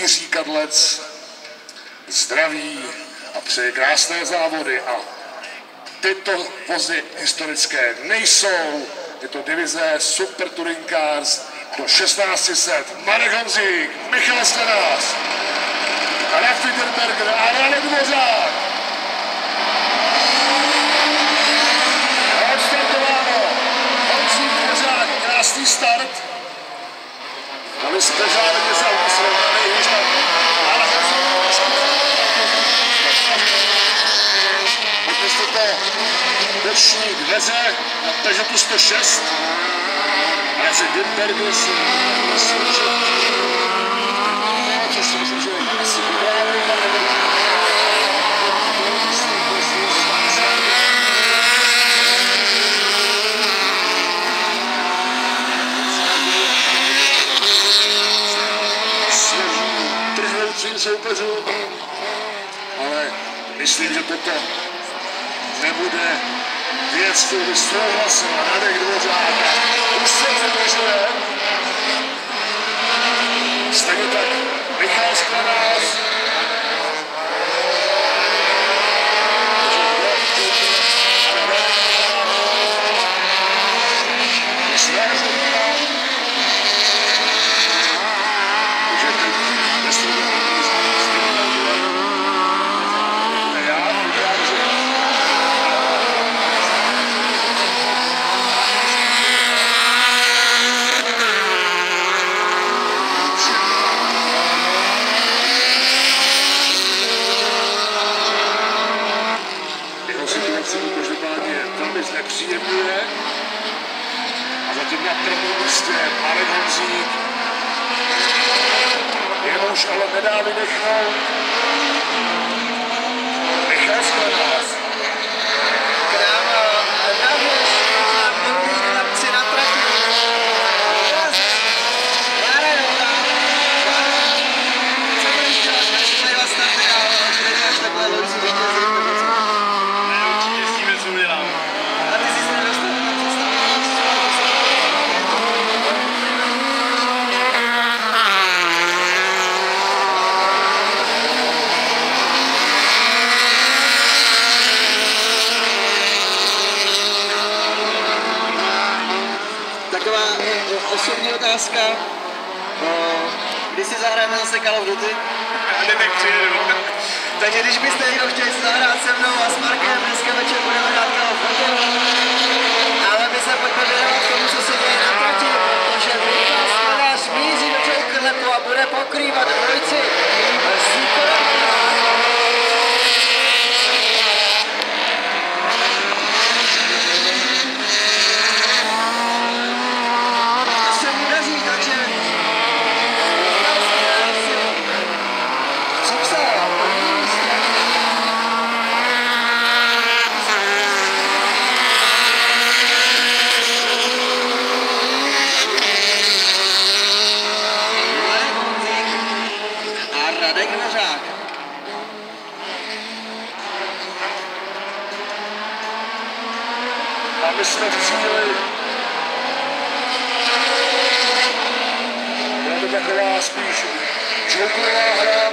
Jiří Kadlec zdraví a přeje krásné závody. A tyto vozy historické nejsou. Je to divize Super Touring Cars do 1600. Marek Honzík, Michal Stanář, Rafi Derberger a Radek Dvořák. Odstartováno. Honzík, Dvořák, krásný start. Dali Spežáleně za srovnaný, když tam deční dveře na Peugeotu 106 mezi Dimberger si svědčit, což si myslím, že je asi ideální. Svěží trhnoucím soupeřům, ale myslím, že toto nebude věc, kterou by souhlasil Radek Dvořák. Už se přibližuje. Stejně tak Michal Stanář. Nepříjemně. A zatím na prvním místě Marek Honzík. Jemuž ale nedá vydechnout Michal Stanář. Kráva, navěř, první chlapci na trati. Co budeš dělat, než plejva starty a když máš takhle loží vítězí? Určitě s tím, co udělám. A ty jsi se nedostal na taková osobní otázka. Kdy si zahrajeme zase Call of Duty? Já teď přijedu. Takže když byste někdo chtěli si zahrát se mnou a s Markem, dneska večer budeme hrát Call of Duty. Ale my se pojďme věnovat tomu, co se děje na trati, protože Michal Stanář míří do toho krletu a bude pokrývat dvojici Sýkorem. To se mu daří, takže připsal. Marek Honzík a Radek Dvořák. A my jsme v cíli. Je to taková spíš jokerová hra.